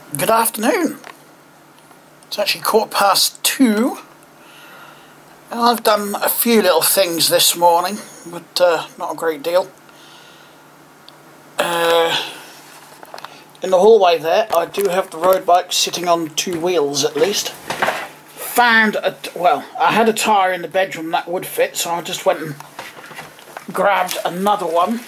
Good afternoon. It's actually 2:15 and I've done a few little things this morning, but not a great deal. In the hallway there I do have the road bike sitting on two wheels at least. I had a tyre in the bedroom that would fit, so I just went and grabbed another one.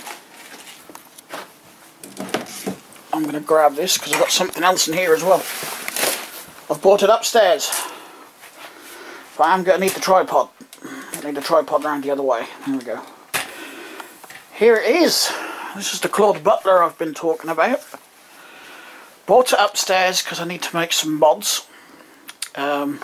I'm going to grab this because I've got something else in here as well. I've brought it upstairs. But I'm going to need the tripod. I need the tripod round the other way. There we go. Here it is. This is the Claude Butler I've been talking about. Brought it upstairs because I need to make some mods. The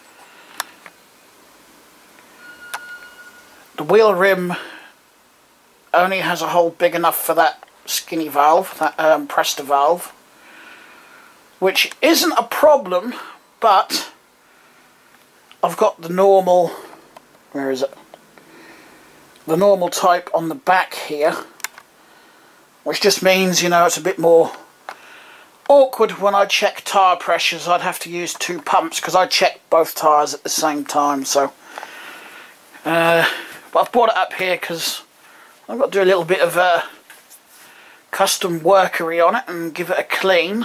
wheel rim only has a hole big enough for that skinny valve, that Presta valve, which isn't a problem, but I've got the normal, where is it? The normal type on the back here, which just means, you know, it's a bit more awkward when I check tyre pressures. I'd have to use two pumps because I check both tyres at the same time, so but I've brought it up here because I've got to do a little bit of custom workery on it and give it a clean.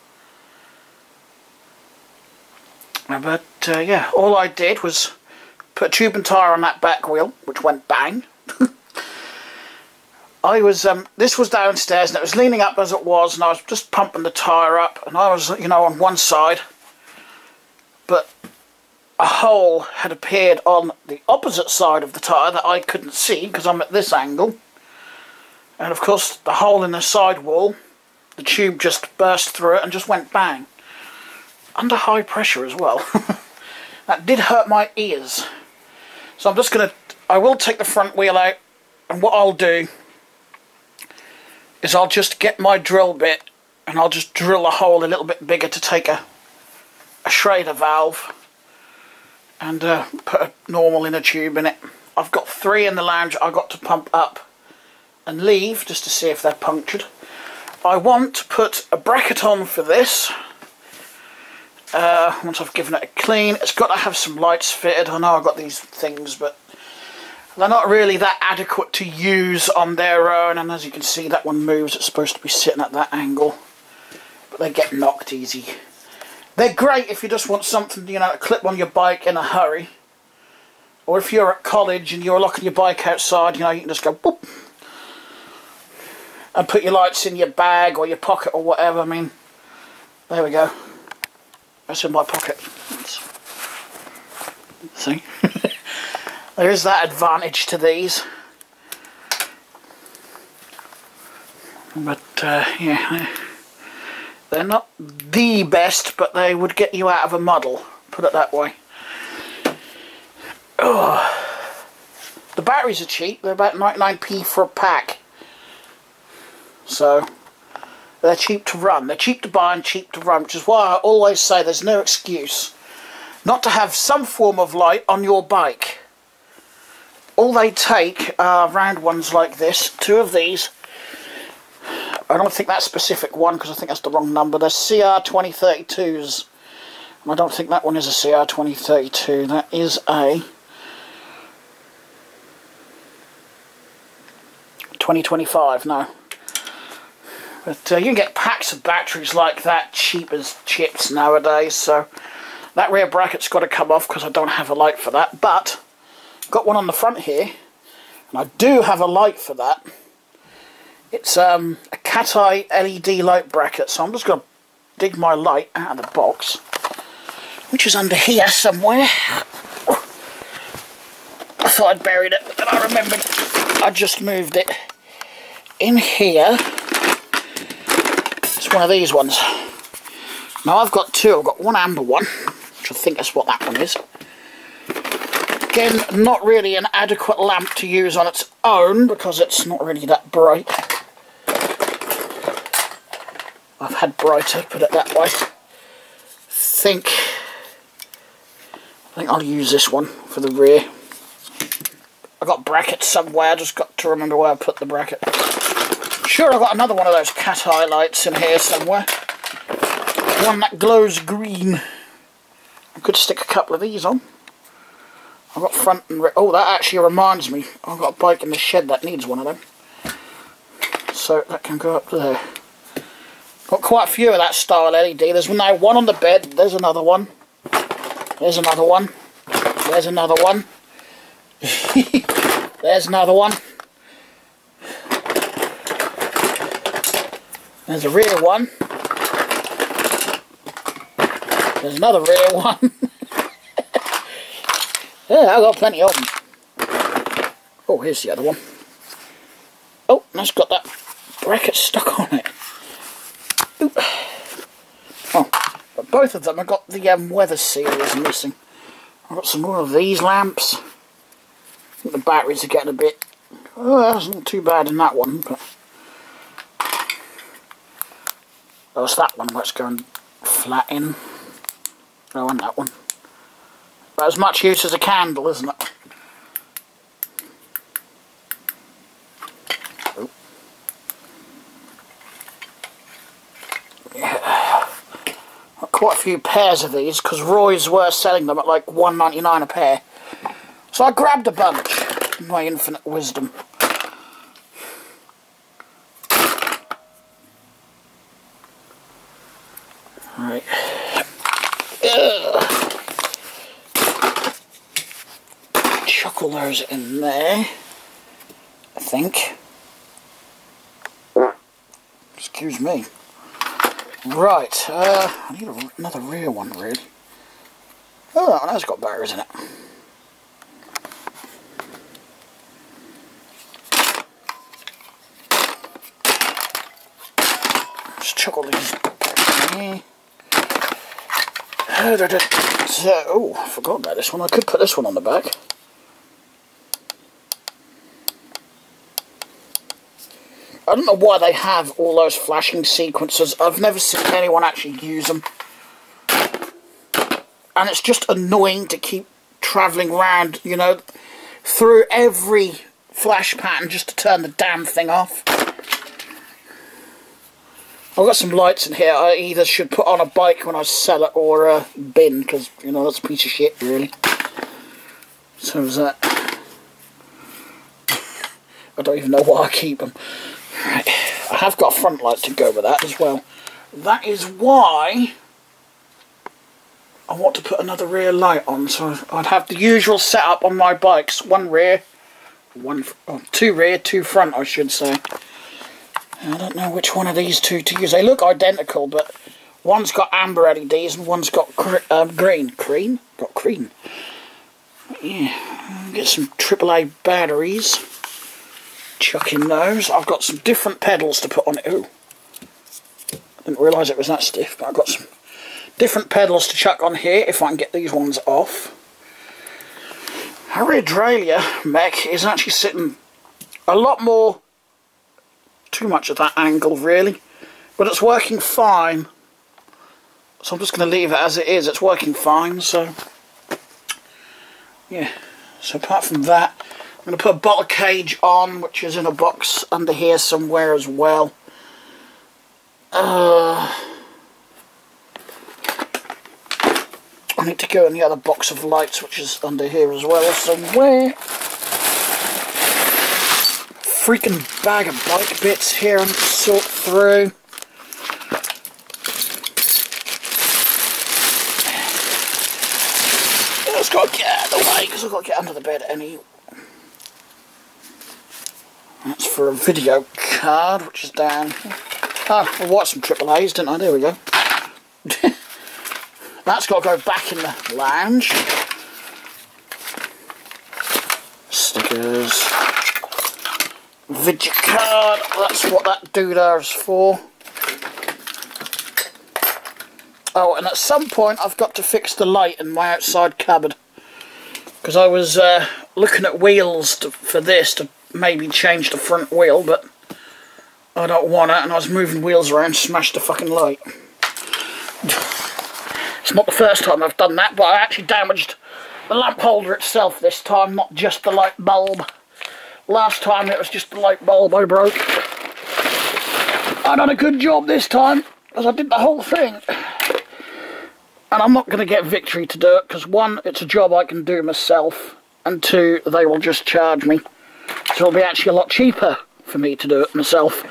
But yeah, all I did was put a tube and tyre on that back wheel, which went bang. This was downstairs and it was leaning up as it was, and I was just pumping the tyre up, and I was, you know, on one side, but a hole had appeared on the opposite side of the tyre that I couldn't see because I'm at this angle. And of course the hole in the sidewall, the tube just burst through it and just went bang. Under high pressure as well. That did hurt my ears. So I will take the front wheel out, and what I'll do is I'll just get my drill bit and I'll just drill a hole a little bit bigger to take a Schrader valve and put a normal inner tube in it. I've got 3 in the lounge I've got to pump up and leave just to see if they're punctured. I want to put a bracket on for this. Once I've given it a clean, it's got to have some lights fitted. I know I've got these things, but they're not really that adequate to use on their own, and as you can see that one moves. It's supposed to be sitting at that angle, but they get knocked easy. They're great if you just want something, you know, to clip on your bike in a hurry, or if you're at college and you're locking your bike outside, you know, you can just go boop and put your lights in your bag or your pocket or whatever. I mean, there we go. That's in my pocket. See? There is that advantage to these. But, yeah, they're not the best, but they would get you out of a muddle, put it that way. Oh. The batteries are cheap. They're about 99p for a pack. So they're cheap to run. They're cheap to buy and cheap to run, which is why I always say there's no excuse not to have some form of light on your bike. All they take are round ones like this, 2 of these. I don't think that specific one, because I think that's the wrong number. They're CR2032s. And I don't think that one is a CR2032. That is a 2025, no. But you can get packs of batteries like that cheap as chips nowadays, so that rear bracket's got to come off because I don't have a light for that. But I've got one on the front here, and I do have a light for that. It's a cat-eye LED light bracket, so I'm just going to dig my light out of the box, which is under here somewhere. I thought I'd buried it, but then I remembered I just moved it in here. It's one of these ones. Now I've got 2. I've got one amber one, which I think that's what that one is. Again, not really an adequate lamp to use on its own because it's not really that bright. I've had brighter, put it that way. I think I'll use this one for the rear. I got brackets somewhere, I just got to remember where I put the bracket. Sure, I've got another one of those cat eye lights in here somewhere. one that glows green. I could stick a couple of these on. I've got front and rear. Oh, that actually reminds me. I've got a bike in the shed that needs one of them. So that can go up there. Got quite a few of that style LED. There's now one on the bed. There's another one. There's another one. There's another one. There's another one. There's a rear one. There's another rear one. Yeah, I've got plenty of them. Oh, here's the other one. Oh, that's got that bracket stuck on it. Oop. Oh, but both of them have got the weather seals missing. I've got some more of these lamps. I think the batteries are getting a bit... Oh, that's not too bad in that one, but... Oh, it's that one that's going flat in. Oh, and that one. But as much use as a candle, isn't it? Oh. Yeah. Got quite a few pairs of these because Roy's were selling them at like $1.99 a pair. So I grabbed a bunch in my infinite wisdom. Right. Chuck all those in there, I think. Excuse me. Right, I need another rear one, really. Oh, that one has got batteries in it. Just chuck all these in. So, oh, I forgot about this one. I could put this one on the back. I don't know why they have all those flashing sequences. I've never seen anyone actually use them. And it's just annoying to keep travelling around, you know, through every flash pattern just to turn the damn thing off. I've got some lights in here I either should put on a bike when I sell it or a bin, because, you know, that's a piece of shit, really. So is that. I don't even know why I keep them. Right. I have got a front light to go with that as well. That is why I want to put another rear light on. So I'd have the usual setup on my bikes. One rear, two rear, two front, I should say. I don't know which one of these two to use. They look identical, but one's got amber LEDs and one's got green. Green? Got green. Yeah, get some AAA batteries. Chuck in those. I've got some different pedals to put on it. Ooh. I didn't realise it was that stiff, but I've got some different pedals to chuck on here if I can get these ones off. Our Hydraulia mech is actually sitting a lot more... too much at that angle, really. But it's working fine. So I'm just going to leave it as it is. It's working fine, so... yeah. So apart from that, I'm going to put a bottle cage on, which is in a box under here somewhere as well. I need to go in the other box of lights, which is under here as well somewhere. Freaking bag of bike bits here and sort through. I just got to get out of the way because I've got to get under the bed anyway. That's for a video card, which is down. Oh, I watched some AAAs, didn't I? There we go. That's got to go back in the lounge. Stickers. Video card. That's what that doodah is for. Oh, and at some point I've got to fix the light in my outside cupboard. Because I was looking at wheels for this to maybe change the front wheel, but I don't want it, and I was moving wheels around, smashed the fucking light. It's not the first time I've done that, but I actually damaged the lamp holder itself this time, not just the light bulb. Last time it was just the light bulb I broke. I done a good job this time, as I did the whole thing. And I'm not going to get Victory to do it, because one, it's a job I can do myself, and two, they will just charge me. So it'll be actually a lot cheaper for me to do it myself.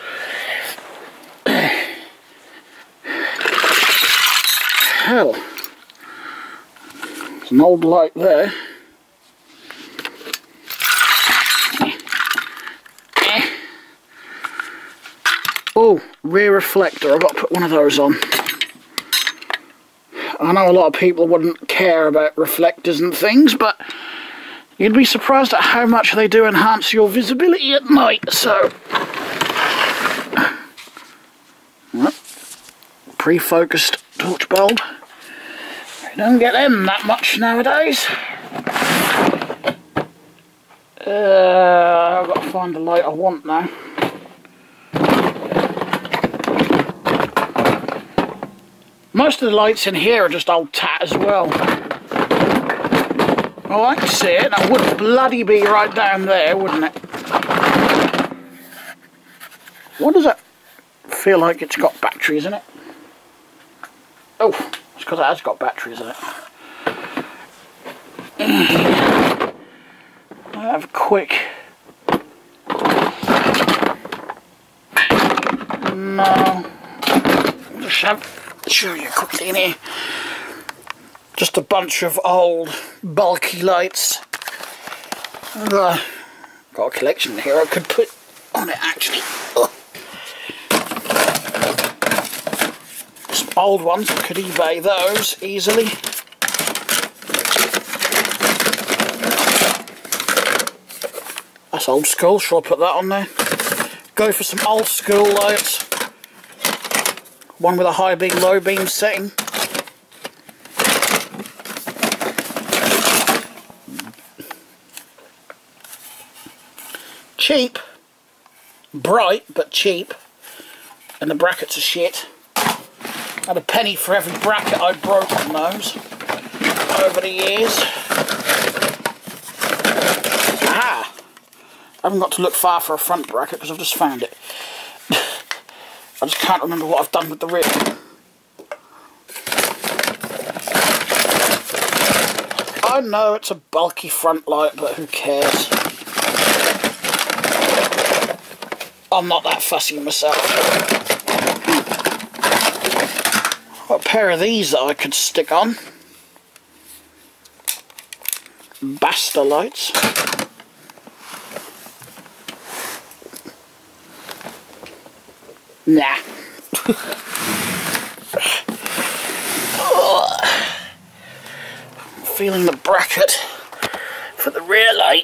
Hell, there's an old light there. Oh, rear reflector, I've got to put one of those on. I know a lot of people wouldn't care about reflectors and things, but you'd be surprised at how much they do enhance your visibility at night, so... Pre-focused torch bulb. You don't get them that much nowadays. I've got to find the light I want now. Most of the lights in here are just old tat as well. Oh, I can see it. That would bloody be right down there, wouldn't it? What does it feel like? It's got batteries in it. Oh, it's because it has got batteries in it. I'll have a quick... No. Just show you quickly in here. Just a bunch of old bulky lights. Got a collection here I could put on it actually. Some old ones, I could eBay those easily. That's old school, shall I put that on there? Go for some old school lights. One with a high beam, low beam setting. Cheap. Bright, but cheap. And the brackets are shit. Had a penny for every bracket I broke on those over the years. Aha! I haven't got to look far for a front bracket because I've just found it. I just can't remember what I've done with the rear. I know it's a bulky front light, but who cares? I'm not that fussy myself. Got a pair of these that I could stick on. Basta lights. Nah. Feeling the bracket for the rear light.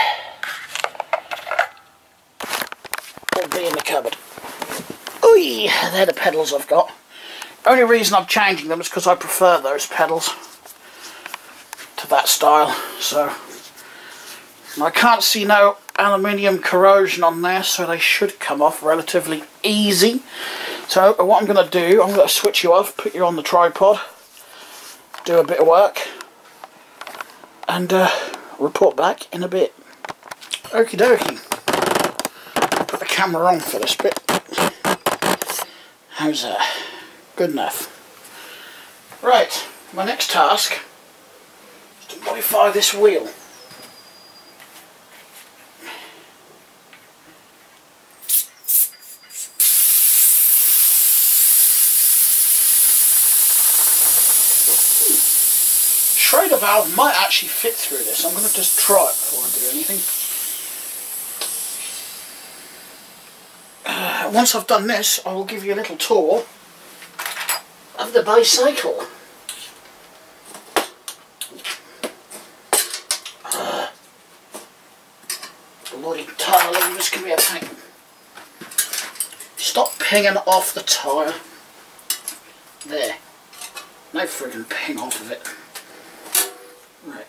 Will be in the cupboard. Ooh, they're the pedals I've got. Only reason I'm changing them is because I prefer those pedals to that style. So I can't see no aluminium corrosion on there, so they should come off relatively easy. So what I'm going to do, I'm going to switch you off, put you on the tripod, do a bit of work, and report back in a bit. Okie dokie. Put the camera on for this bit. How's that? Good enough. Right, my next task is to modify this wheel. Schrader valve might actually fit through this. I'm going to just try it before I do anything. Once I've done this, I will give you a little tour of the bicycle. Bloody tyre levers can be a pain. Stop pinging off the tyre. There. No friggin' ping off of it. Right.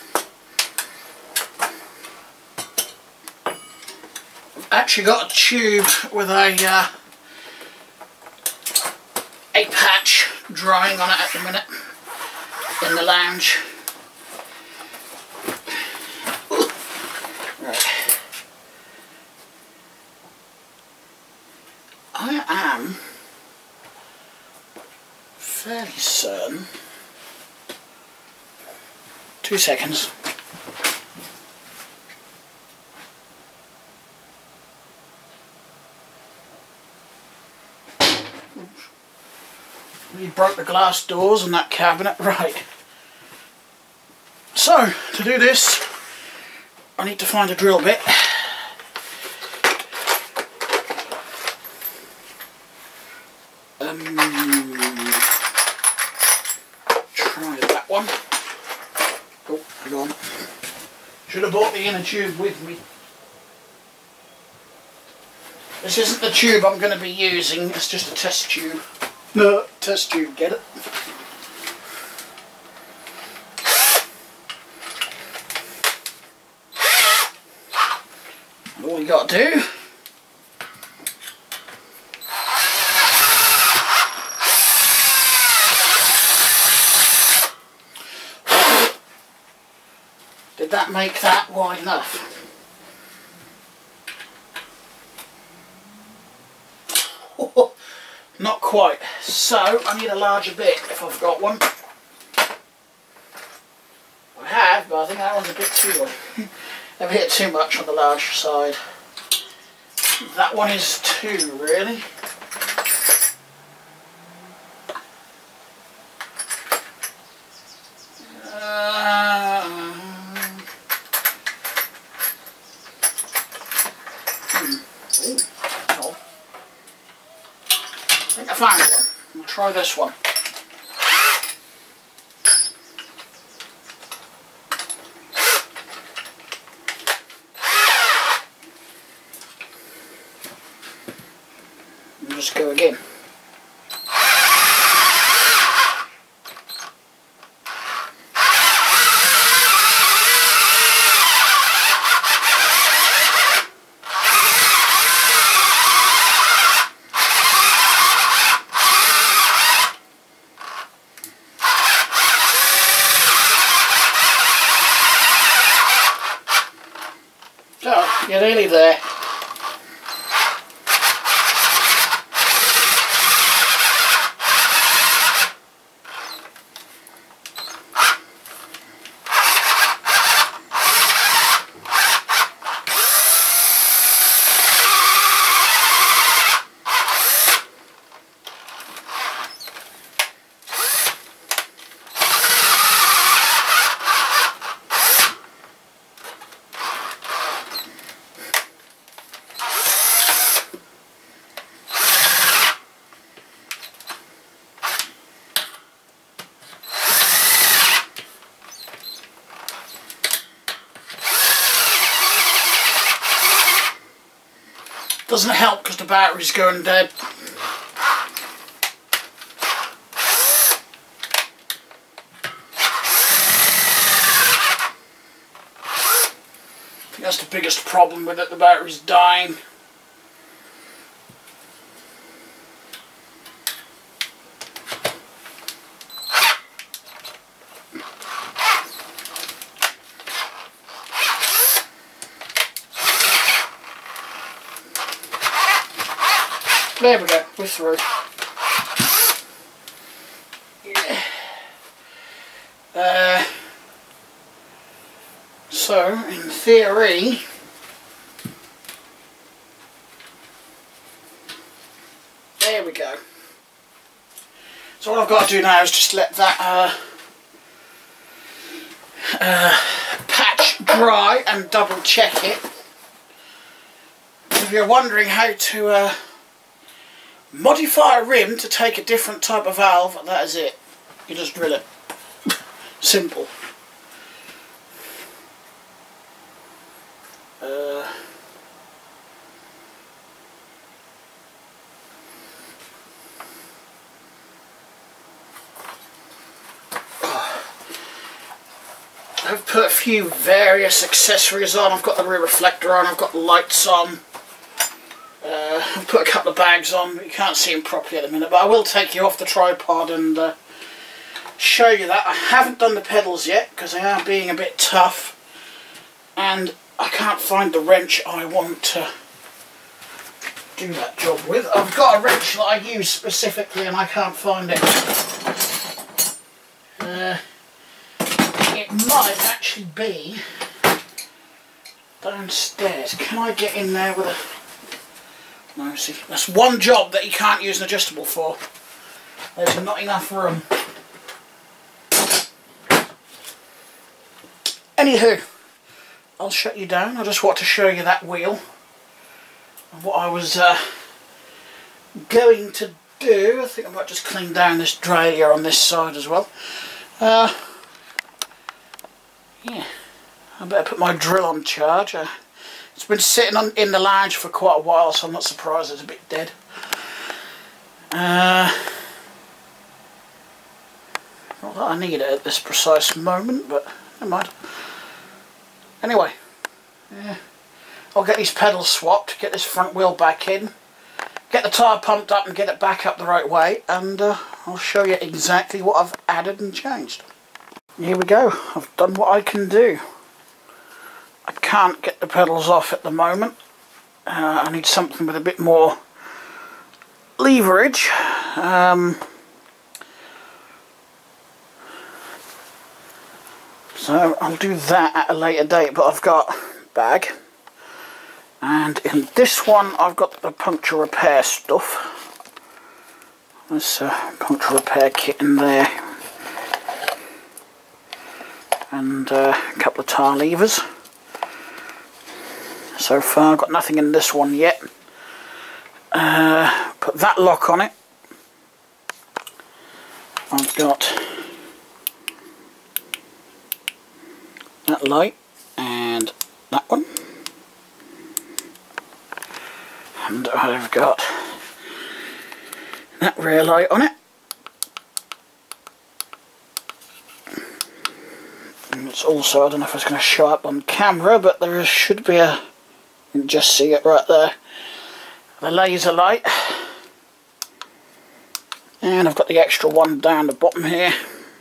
I've actually got a tube with a patch drying on it at the minute in the lounge. Right. I am fairly certain 2 seconds. You broke the glass doors on that cabinet, right. So, to do this, I need to find a drill bit. Try that one. Oh, hang on. Should have brought the inner tube with me. This isn't the tube I'm going to be using, it's just a test tube. No, test tube, get it? And all you got to do did that make that wide enough? Not quite. So I need a larger bit if I've got one. I have, but I think that one's a bit too long. I've hit too much on the larger side. That one is too, really. I found one. We'll try this one. And just go again. Oh, you're nearly there. Doesn't help because the battery's going dead. I think that's the biggest problem with it, the battery's dying. There we go, we're through. So, in theory, there we go. So what I've got to do now is just let that patch dry and double check it. If you're wondering how to modify a rim to take a different type of valve, that is it. You just drill it. Simple. I've put a few various accessories on. I've got the rear reflector on, I've got the lights on. I've put a couple of bags on, but you can't see them properly at the minute, but I will take you off the tripod and show you that. I haven't done the pedals yet because they are being a bit tough and I can't find the wrench I want to do that job with. I've got a wrench that I use specifically and I can't find it. It might actually be downstairs. Can I get in there with a... No, see, that's one job that you can't use an adjustable for. There's not enough room. Anywho, I'll shut you down. I just want to show you that wheel. And what I was going to do, I think I might just clean down this derailleur on this side as well. Yeah, I better put my drill on charge. It's been sitting in the lounge for quite a while, so I'm not surprised it's a bit dead. Not that I need it at this precise moment, but never mind. Anyway, yeah, I'll get these pedals swapped, get this front wheel back in, get the tyre pumped up and get it back up the right way, and I'll show you exactly what I've added and changed. Here we go, I've done what I can do. I can't get the pedals off at the moment. I need something with a bit more leverage. So I'll do that at a later date, but I've got a bag, and in this one I've got the puncture repair stuff. There's a puncture repair kit in there, and a couple of tyre levers. So far I've got nothing in this one yet. Put that lock on it. I've got that light and that one, and I've got that rear light on it, and it's also, I don't know if it's going to show up on camera, but there should be a, you can just see it right there, the laser light, and I've got the extra one down the bottom here,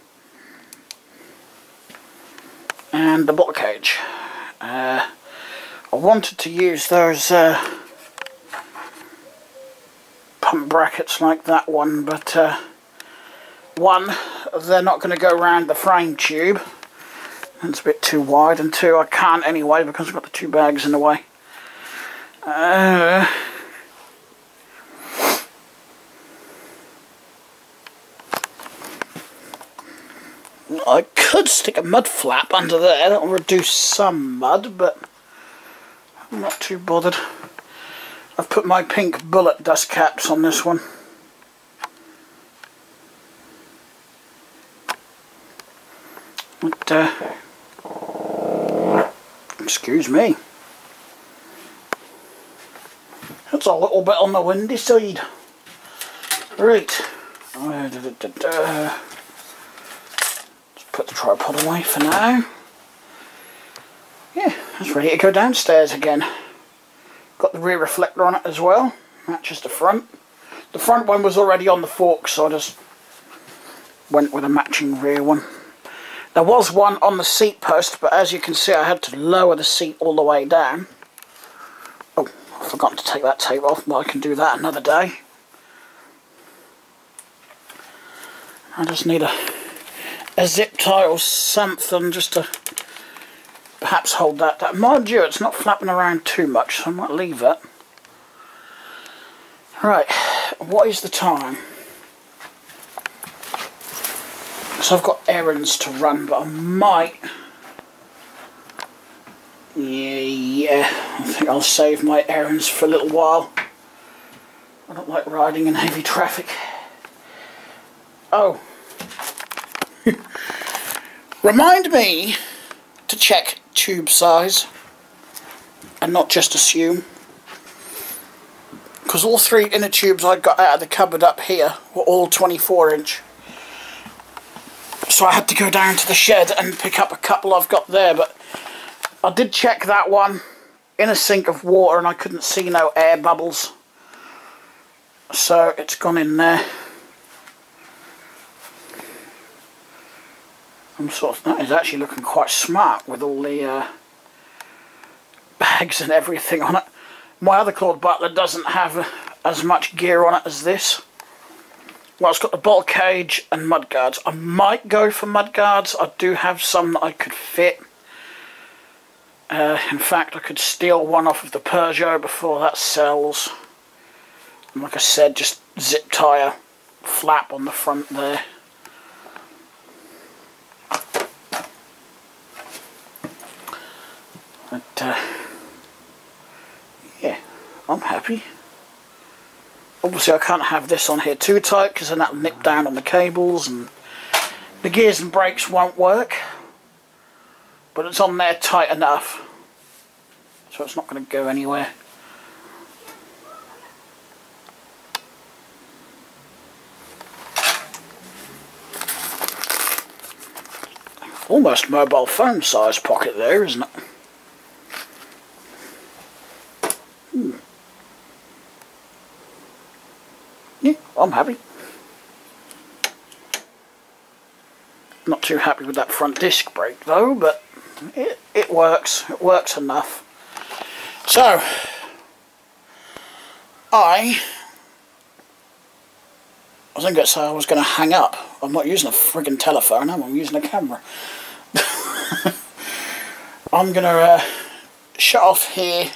and the bottle cage. I wanted to use those pump brackets like that one, but one, they're not going to go around the frame tube, it's a bit too wide, and two, I can't anyway because I've got the two bags in the way. I could stick a mud flap under there, that'll reduce some mud, but I'm not too bothered. I've put my pink bullet dust caps on this one. But, excuse me. That's a little bit on the windy side. Right. Put the tripod away for now. Yeah, it's ready to go downstairs again. Got the rear reflector on it as well, matches the front. The front one was already on the fork, so I just went with a matching rear one. There was one on the seat post, but as you can see I had to lower the seat all the way down. Oh, I've forgotten to take that tape off, but I can do that another day. I just need a zip tie or something just to perhaps hold that down. Mind you, it's not flapping around too much, so I might leave it. Right, what is the time? So I've got errands to run, but I might... Yeah, I think I'll save my errands for a little while. I don't like riding in heavy traffic. Oh. Remind me to check tube size and not just assume, because all three inner tubes I got out of the cupboard up here were all 24 inch, so I had to go down to the shed and pick up a couple I've got there, but I did check that one in a sink of water and I couldn't see no air bubbles, so it's gone in there. That is actually looking quite smart with all the bags and everything on it. My other Claude Butler doesn't have as much gear on it as this, Well, it's got the bottle cage and mudguards. I might go for mudguards. I do have some that I could fit. In fact, I could steal one off of the Peugeot before that sells. And like I said, just zip tie a flap on the front there. But, yeah, I'm happy. Obviously I can't have this on here too tight because then that'll nip down on the cables and the gears and brakes won't work. But it's on there tight enough so it's not going to go anywhere. Almost mobile phone size pocket there, isn't it? Yeah, I'm happy. Not too happy with that front disc brake though, but it works. It works enough. So, I was going to say I was going to hang up. I'm not using a friggin' telephone, I'm using a camera. I'm going to shut off here,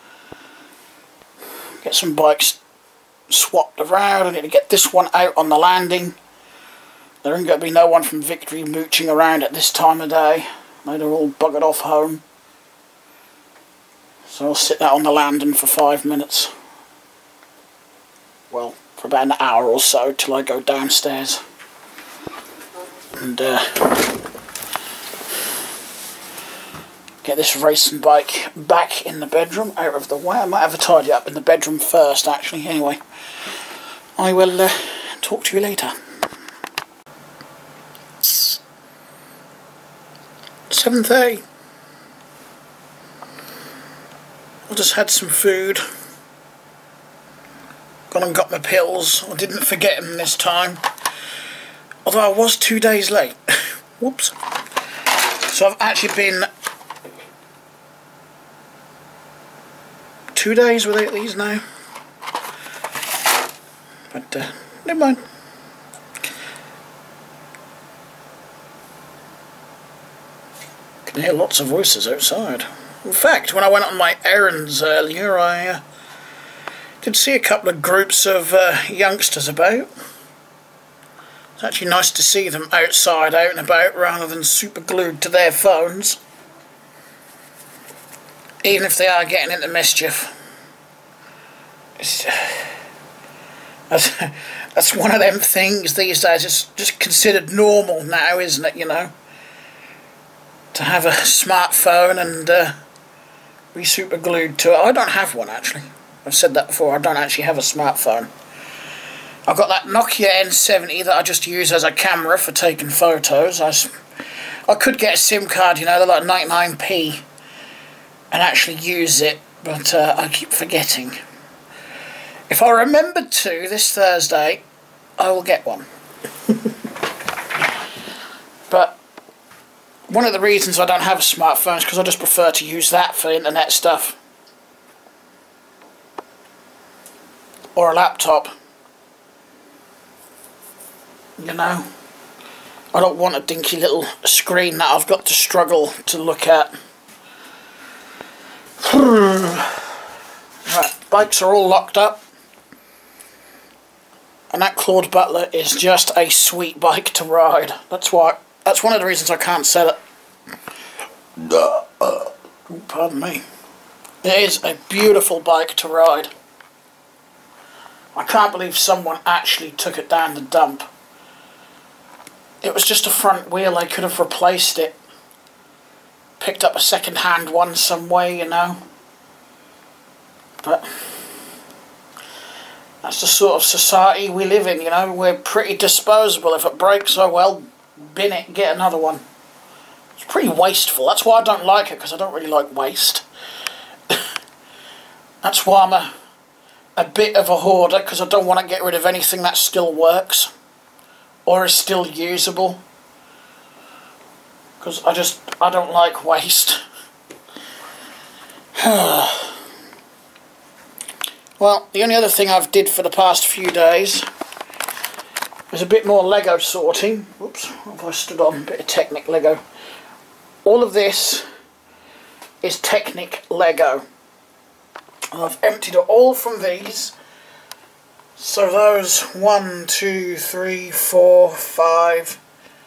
get some bikes swapped around. I need to get this one out on the landing. There ain't going to be no one from Victory mooching around at this time of day. They're all buggered off home. So I'll sit that on the landing for 5 minutes. Well, for about an hour or so till I go downstairs. And get this racing bike back in the bedroom, out of the way. I might have to tidy up in the bedroom first, actually. Anyway, I will talk to you later. 7:30. I just had some food. Gone and got my pills. I didn't forget them this time. Although I was 2 days late. Whoops. So I've actually been 2 days without these now. But never mind. I can hear lots of voices outside. In fact, when I went on my errands earlier, I did see a couple of groups of youngsters about. It's actually nice to see them outside, out and about, rather than super glued to their phones. Even if they are getting into mischief. That's one of them things these days. It's just considered normal now, isn't it, you know? To have a smartphone and be super glued to it. I don't have one, actually. I've said that before. I don't actually have a smartphone. I've got that Nokia N70 that I just use as a camera for taking photos. I could get a SIM card, you know, they're like 99p, and actually use it, but I keep forgetting. If I remember to this Thursday, I will get one. But one of the reasons I don't have a smartphone is because I just prefer to use that for internet stuff. Or a laptop. You know, I don't want a dinky little screen that I've got to struggle to look at. Right, bikes are all locked up. And that Claude Butler is just a sweet bike to ride. That's one of the reasons I can't sell it. Oh, pardon me. It is a beautiful bike to ride. I can't believe someone actually took it down the dump. It was just a front wheel. They could have replaced it. Picked up a second-hand one some way, you know. But that's the sort of society we live in, you know. We're pretty disposable. If it breaks, oh well, bin it, get another one. It's pretty wasteful. That's why I don't like it, because I don't really like waste. That's why I'm a bit of a hoarder, because I don't want to get rid of anything that still works or is still usable, because I don't like waste. Well, the only other thing I've did for the past few days is a bit more Lego sorting. Oops, have I stood on a bit of Technic Lego? All of this is Technic Lego. And I've emptied it all from these. So those 1, 2, 3, 4, 5.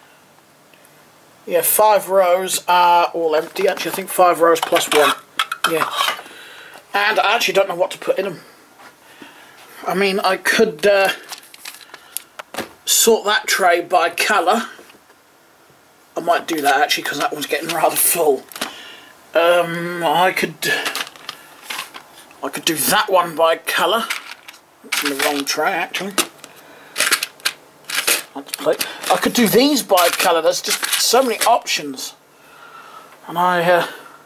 Yeah, 5 rows are all empty. Actually, I think 5 rows plus 1. Yeah. And I actually don't know what to put in them. I mean, I could sort that tray by colour. I might do that actually, because that one's getting rather full. I could do that one by colour. It's in the wrong tray actually. I could do these by colour. There's just so many options, and I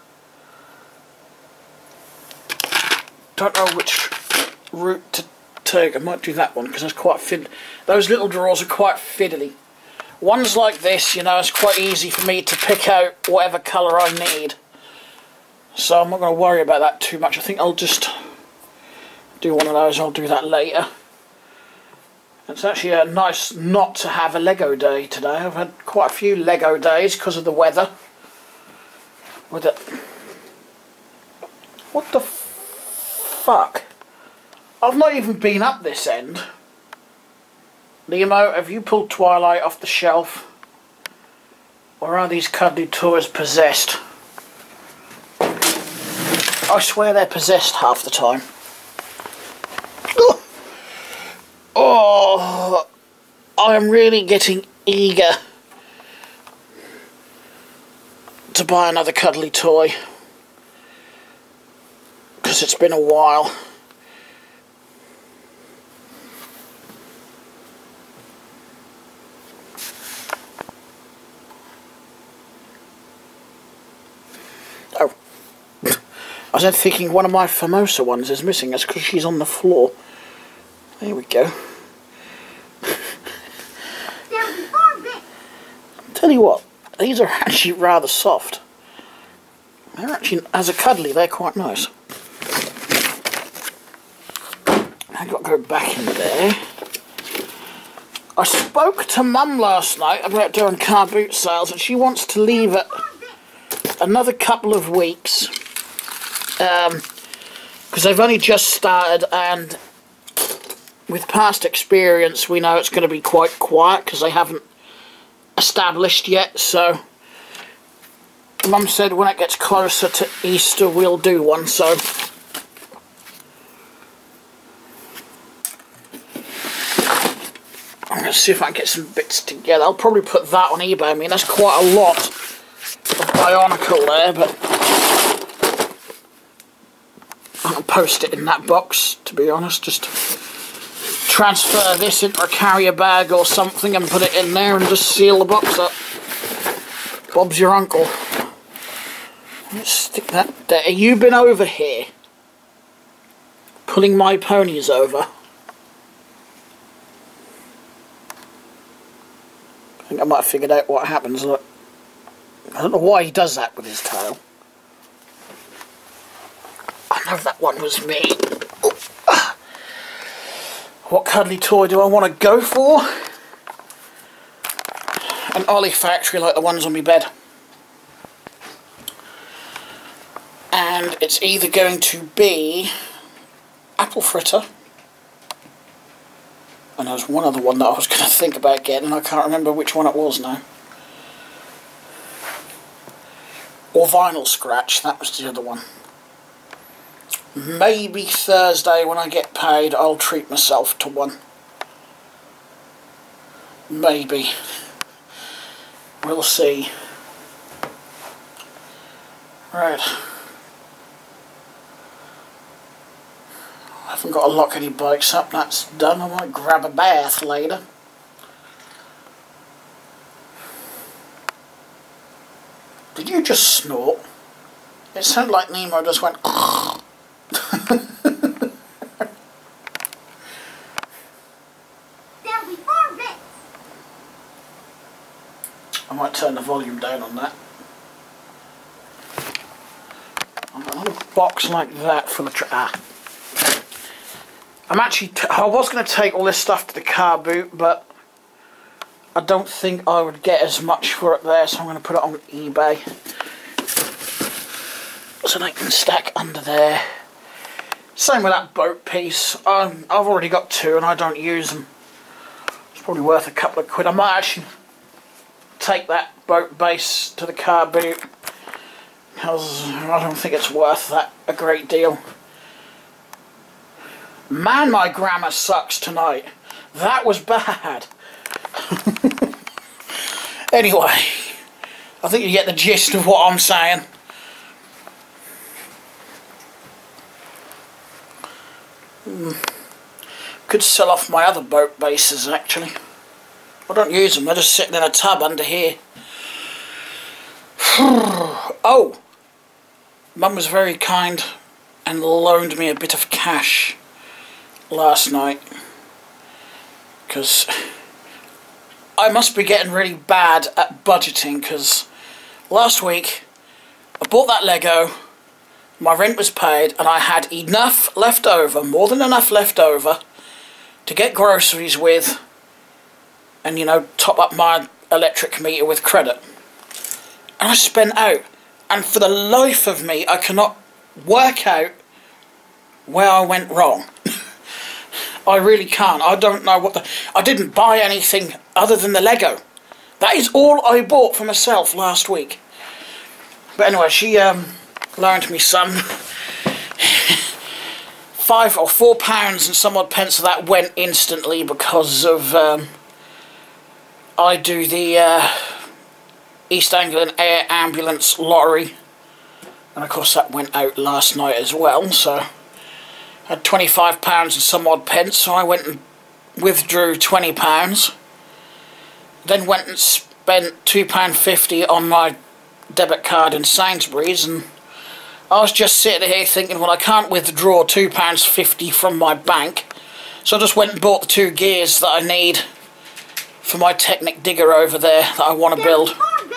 don't know which route to take. I might do that one because it's quite fiddly. Those little drawers are quite fiddly. Ones like this, you know, it's quite easy for me to pick out whatever colour I need. So I'm not going to worry about that too much. I think I'll just do one of those. I'll do that later. It's actually nice not to have a Lego day today. I've had quite a few Lego days because of the weather. With it. What the fuck? I've not even been up this end. Nemo, have you pulled Twilight off the shelf? Or are these cuddly toys possessed? I swear they're possessed half the time. Oh, I am really getting eager to buy another cuddly toy, because it's been a while. Oh, I was then thinking one of my Famosa ones is missing. That's because she's on the floor. There we go. Tell you what, these are actually rather soft. They're actually, as a cuddly, they're quite nice. I've got to go back in there. I spoke to Mum last night about doing car boot sales, and she wants to leave it another couple of weeks. Because they've only just started, and with past experience we know it's going to be quite quiet because they haven't established yet. So Mum said when it gets closer to Easter we'll do one. So I'm going to see if I can get some bits together. I'll probably put that on eBay. I mean, that's quite a lot of Bionicle there, but I'll post it in that box, to be honest. Just transfer this into a carrier bag or something and put it in there and just seal the box up. Bob's your uncle. Let's stick that there. You've been over here pulling my ponies over. I think I might have figured out what happens. Look, I don't know why he does that with his tail. I know that one was me. What cuddly toy do I want to go for? An Ollie Factory like the ones on my bed. And it's either going to be Apple Fritter, and there's one other one that I was going to think about getting, and I can't remember which one it was now. Or Vinyl Scratch, that was the other one. Maybe Thursday when I get paid I'll treat myself to one. Maybe. We'll see. Right. I haven't got to lock any bikes up, that's done. I might grab a bath later. Did you just snort? It sounded like Nemo just went I might turn the volume down on that. Another box like that full of I'm actually I was going to take all this stuff to the car boot, but I don't think I would get as much for it there, so I'm going to put it on eBay. So they can stack under there. Same with that boat piece. I've already got two and I don't use them. It's probably worth a couple of quid. I might actually take that boat base to the car boot, because I don't think it's worth that a great deal. Man, my grammar sucks tonight. That was bad. Anyway, I think you get the gist of what I'm saying. Could sell off my other boat bases actually. I don't use them, they're just sitting in a tub under here. Oh! Mum was very kind and loaned me a bit of cash last night. Because I must be getting really bad at budgeting, because last week I bought that Lego, my rent was paid, and I had enough left over, more than enough left over, to get groceries with and, you know, top up my electric meter with credit. And I spent out, and for the life of me I cannot work out where I went wrong. I really can't. I don't know what I didn't buy anything other than the Lego. That is all I bought for myself last week. But anyway, she loaned me some. £5 or £4 and some odd pence of that went instantly because of I do the East Anglian Air Ambulance lottery, and of course that went out last night as well, so I had £25 and some odd pence, so I went and withdrew £20, then went and spent £2.50 on my debit card in Sainsbury's, and I was just sitting here thinking, well, I can't withdraw £2.50 from my bank, so I just went and bought the 2 gears that I need for my Technic digger over there that I want to build.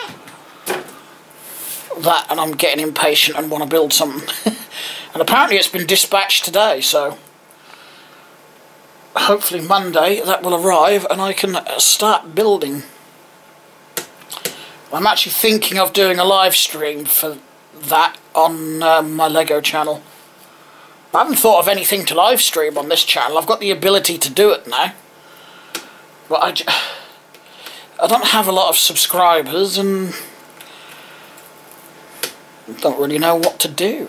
That, and I'm getting impatient and want to build something. And apparently it's been dispatched today, so hopefully Monday that will arrive and I can start building. I'm actually thinking of doing a live stream for that on my Lego channel. I haven't thought of anything to live stream on this channel. I've got the ability to do it now, but I don't have a lot of subscribers and don't really know what to do.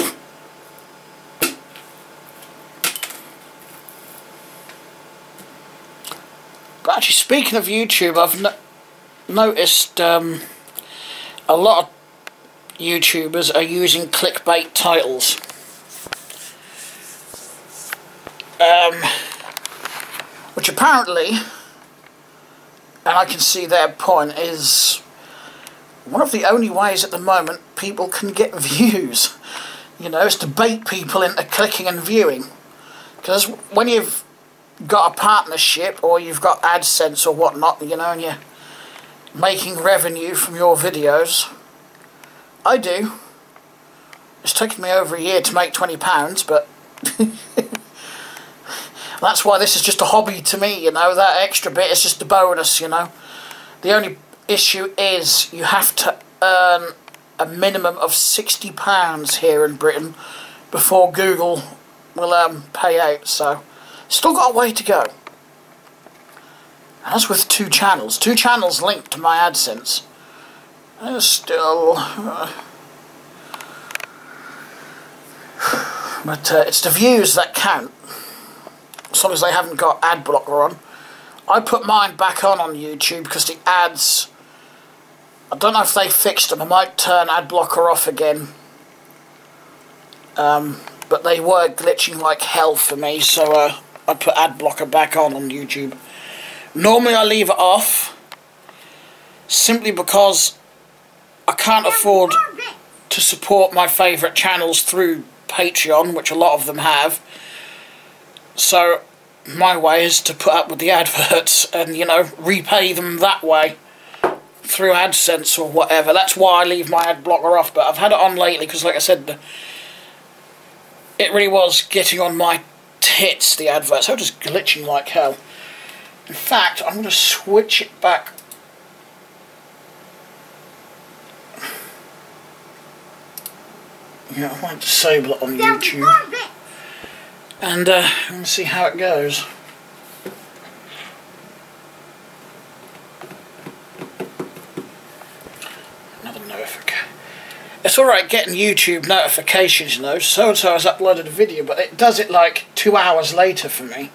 But actually, speaking of YouTube, I've noticed a lot of YouTubers are using clickbait titles. Which apparently, and I can see their point, is one of the only ways at the moment people can get views. You know, is to bait people into clicking and viewing. Because when you've got a partnership or you've got AdSense or whatnot, you know, and you're making revenue from your videos, I do. It's taken me over a year to make £20, but that's why this is just a hobby to me, you know. That extra bit is just a bonus, you know. The only issue is you have to earn a minimum of £60 here in Britain before Google will pay out, so still got a way to go. As with 2 channels linked to my AdSense, there's still but it's the views that count, as long as they haven't got ad blocker on. I put mine back on YouTube because the ads, I don't know if they fixed them. I might turn ad blocker off again, but they were glitching like hell for me, so I put ad blocker back on YouTube. Normally I leave it off simply because I can't afford to support my favourite channels through Patreon, which a lot of them have. So my way is to put up with the adverts and, you know, repay them that way through AdSense or whatever. That's why I leave my ad blocker off, but I've had it on lately because, like I said, it really was getting on my tits, the adverts. They were just glitching like hell. In fact, I'm going to switch it back. Yeah, I want to disable it on YouTube. And we'll see how it goes. Another notification. It's alright getting YouTube notifications, you know. So-and-so has uploaded a video, but it does it like 2 hours later for me.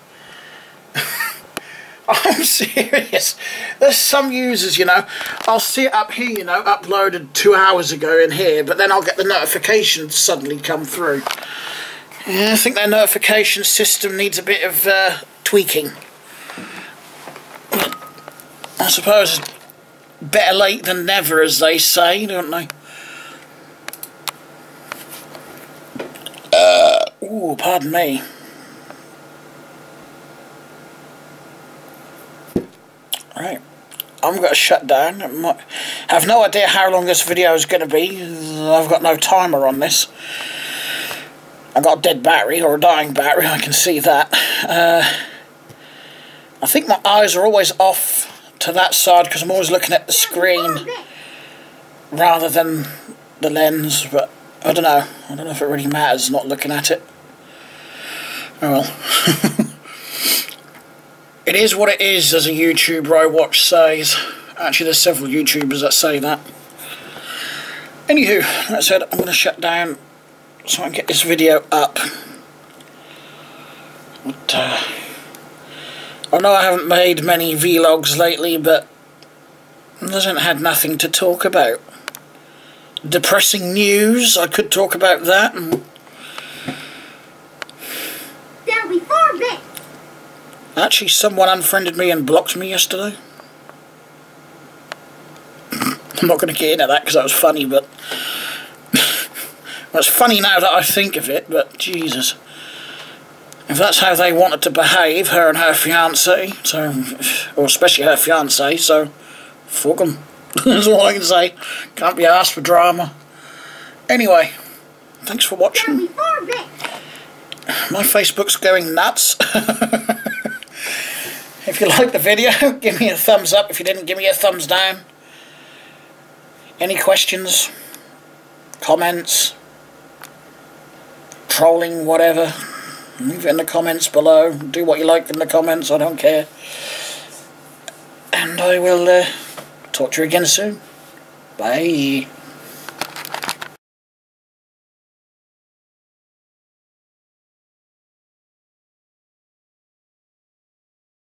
I'm serious. There's some users, you know, I'll see it up here, you know, uploaded 2 hours ago in here, but then I'll get the notifications suddenly come through. Yeah, I think their notification system needs a bit of tweaking. But I suppose better late than never, as they say, don't they? Ooh, pardon me. Right, I'm going to shut down. I have no idea how long this video is going to be. I've got no timer on this. I've got a dead battery, or a dying battery, I can see that. I think my eyes are always off to that side because I'm always looking at the screen rather than the lens, but I don't know. I don't know if it really matters not looking at it. Oh well. It is what it is, as a YouTuber I watch says. Actually, there's several YouTubers that say that. Anywho, that said, I'm going to shut down so I can get this video up. But, I know I haven't made many vlogs lately, but I haven't had nothing to talk about. Depressing news, I could talk about that. There'll be 4 bits. Actually, someone unfriended me and blocked me yesterday. I'm not going to get into that because that was funny, but... well, it's funny now that I think of it, but Jesus. If that's how they wanted to behave, her and her fiancé, so... or especially her fiancé, so... fuck them. That's all I can say. Can't be asked for drama. Anyway, thanks for watching. There'll be 4 bits. My Facebook's going nuts. If you liked the video, give me a thumbs up. If you didn't, give me a thumbs down. Any questions, comments, trolling, whatever, leave it in the comments below. Do what you like in the comments, I don't care. And I will talk to you again soon. Bye.